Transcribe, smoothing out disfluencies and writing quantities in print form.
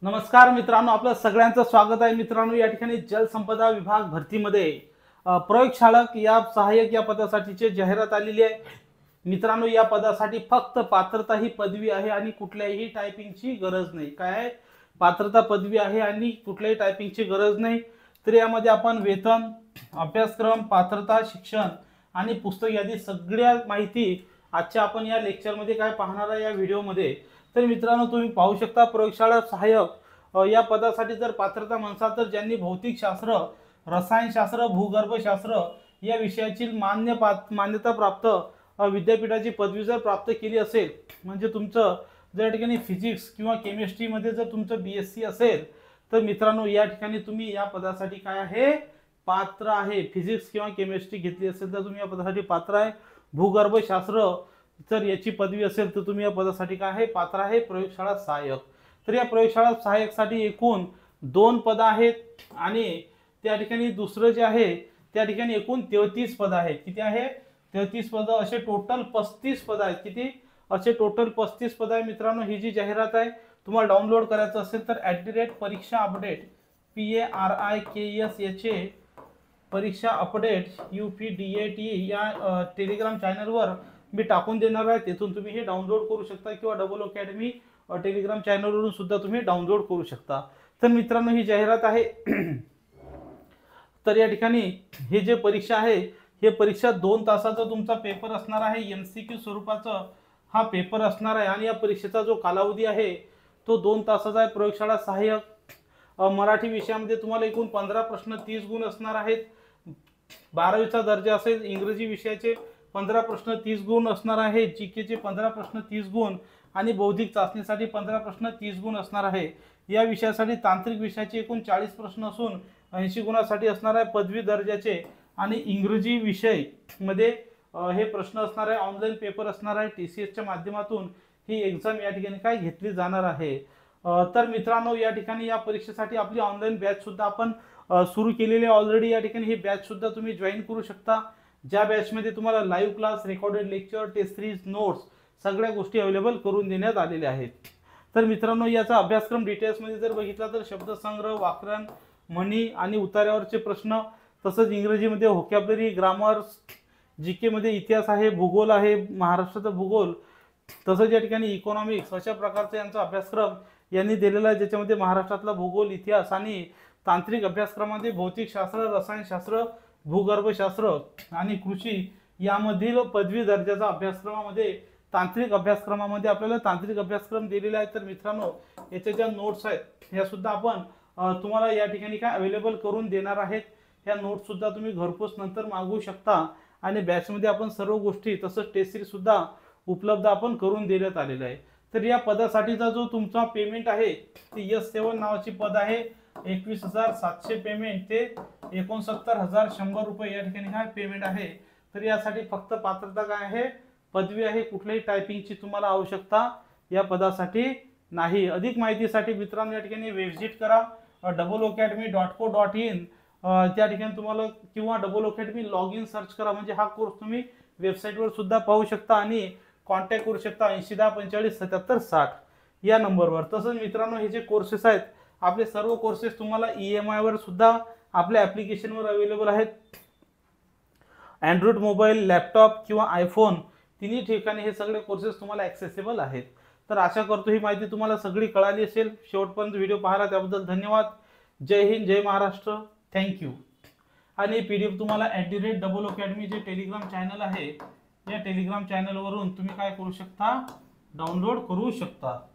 नमस्कार मित्रांनो, आपलं सगळ्यांचं स्वागत आहे। मित्रांनो, या ठिकाणी जलसंपदा विभाग भरतीमध्ये प्रयोगशाळक या सहाय्यक या पदासाठीची जाहिरात आलेली आहे। मित्रांनो, या पदासाठी फक्त पात्रता ही पदवी आहे आणि कुठल्याही टायपिंगची गरज नाही। काय आहे? पात्रता पदवी आहे आणि कुठल्याही टायपिंगची गरज नाही। तर यामध्ये आपण वेतन, अभ्यासक्रम, पात्रता, शिक्षण आणि पुस्तक यादी सगळ्या माहिती आजच्या आपण या लेक्चरमध्ये काय पाहणार आहे या व्हिडिओमध्ये। तर मित्रांनो, तुम्ही पाहू शकता प्रयोगशाळा सहाय्यक या पदासाठी जर पात्रता म्हणसाल तर ज्यांनी भौतिकशास्त्र, रसायनशास्त्र, भूगर्भशास्त्र या विषयाची मान्यता प्राप्त विद्यापीठाची पदवी जर प्राप्त केली असेल, म्हणजे तुमचं जर ठिकाणी फिजिक्स किंवा केमिस्ट्रीमध्ये जर तुमचं BSc असेल तर मित्रांनो या ठिकाणी तुम्ही या पदासाठी काय आहे? पात्र आहे। फिजिक्स किंवा केमिस्ट्री घेतली असेल तर तुम्ही या पदासाठी पात्र आहे। भूगर्भशास्त्र जर याची पदवी असेल तर तुम्ही या पदासाठी काय आहे? पात्र आहे। प्रयोगशाळा सहाय्यक, तर या प्रयोगशाळा सहाय्यकसाठी एकूण 2 पद आहेत आणि त्या ठिकाणी दुसरं जे आहे त्या ठिकाणी एकूण 33 पद आहेत। किती आहे? 33 पद, असे टोटल 35 पद आहेत। किती? असे टोटल 35 पद आहे। मित्रांनो, ही जी जाहिरात आहे तुम्हाला डाउनलोड करायचं असेल तर @परीक्षा अपडेट PARIKSH परीक्षा अपडेट UPDAT या टेलिग्राम चॅनलवर मी टाकून देणार आहे। तिथून तुम्ही हे डाउनलोड करू शकता किंवा डबल अकॅडमी टेलिग्राम चॅनलवरून सुद्धा तुम्ही डाउनलोड करू शकता। तर मित्रांनो, ही जाहिरात आहे। तर या ठिकाणी हे जे परीक्षा आहे हे परीक्षा 2 तासाचा तुमचा पेपर असणार आहे। MCQ स्वरूपाचा हा पेपर असणार आहे आणि या परीक्षेचा जो कालावधी आहे तो 2 तासाचा आहे। प्रयोगशाळा सहाय्यक मराठी विषयामध्ये तुम्हाला एकूण 15 प्रश्न 30 गुण असणार आहेत। 12वीचा दर्जा असेल। इंग्रजी विषयाचे 15 प्रश्न 30 गुण असणार आहे। GK चे 15 प्रश्न 30 गुण आणि बौद्धिक चाचणीसाठी 15 प्रश्न 30 गुण असणार आहे। या विषयासाठी तांत्रिक विषयाचे एकूण 40 प्रश्न असून 80 गुणांसाठी असणार आहे पदवी दर्जाचे। आणि इंग्रजी विषय मध्ये हे प्रश्न असणार आहे। ऑनलाईन पेपर असणार आहे। TCS च्या माध्यमातून ही एक्झाम या ठिकाणी काय घेतली जाणार आहे। तर मित्रांनो, या ठिकाणी या परीक्षेसाठी आपली ऑनलाईन बॅच सुद्धा आपण सुरू केलेली आहे ऑलरेडी। या ठिकाणी ही बॅच सुद्धा तुम्ही जॉईन करू शकता, ज्या बॅचमध्ये तुम्हाला live class, recorded lecture, test series, notes सगळ्या गोष्टी अवेलेबल करून देण्यात आलेल्या आहेत। तर मित्रांनो, याचा अभ्यासक्रम डिटेल्समध्ये जर बघितला तर शब्दसंग्रह, व्याकरण, म्हणी आणि उतार्यावरचे प्रश्न, तसंच इंग्रजीमध्ये व्होकॅब्युलरी, ग्रामर, GK मध्ये इतिहास आहे, भूगोल आहे, महाराष्ट्राचा भूगोल, तसंच या ठिकाणी इकॉनॉमिक्स, अशा प्रकारचा यांचा अभ्यासक्रम यांनी दिलेला आहे, ज्याच्यामध्ये महाराष्ट्रातला भूगोल, इतिहास आणि तांत्रिक अभ्यासक्रमामध्ये भौतिकशास्त्र, रसायनशास्त्र, भूगर्भशास्त्र आणि कृषी यामधील पदवी दर्जाचा अभ्यासक्रमामध्ये तांत्रिक अभ्यासक्रमामध्ये आपल्याला तांत्रिक अभ्यासक्रम दिलेला आहे। तर मित्रांनो, याच्या ज्या नोट्स आहेत या सुद्धा आपण तुम्हाला या ठिकाणी काय अवेलेबल करून देणार आहेत। ह्या नोट्स सुद्धा तुम्ही घरपोच नंतर मागवू शकता आणि बॅचमध्ये आपण सर्व गोष्टी तसंच टेस्ट सीरीज सुद्धा उपलब्ध आपण करून देण्यात आलेला आहे। तर या पदासाठीचा जो तुमचा पेमेंट आहे ते S7 नावाची पद आहे। 21,700 पेमेंट ते 69,100 रुपये या ठिकाणी काय पेमेंट आहे। तर यासाठी फक्त पात्रता काय आहे? पदवी आहे। कुठल्याही टायपिंगची तुम्हाला आवश्यकता या पदासाठी नाही। अधिक माहितीसाठी मित्रांनो या ठिकाणी व्हिजिट करा doubleacademy.co.in त्या ठिकाणी तुम्हाला, किंवा double academy log in search करा, म्हणजे हा कोर्स तुम्ही वेबसाईटवर सुद्धा पाहू शकता आणि कॉन्टॅक्ट करू शकता 8010457760 या नंबरवर। तसंच मित्रांनो, हे जे कोर्सेस आहेत आपले सर्व कोर्सेस तुम्हाला EMI वर सुद्धा आपल्या ॲप्लिकेशनवर अवेलेबल आहेत। अँड्रॉइड मोबाईल, लॅपटॉप किंवा आयफोन तिन्ही ठिकाणी हे सगळे कोर्सेस तुम्हाला ॲक्सेसिबल आहेत। तर आशा करतो ही माहिती तुम्हाला सगळी कळाली असेल। शेवटपर्यंत व्हिडिओ पाहिला त्याबद्दल धन्यवाद। जय हिंद, जय महाराष्ट्र, थँक्यू। आणि PDF तुम्हाला @double-academy जे टेलिग्राम चॅनल आहे या टेलिग्राम चॅनलवरून तुम्ही काय करू शकता? डाउनलोड करू शकता।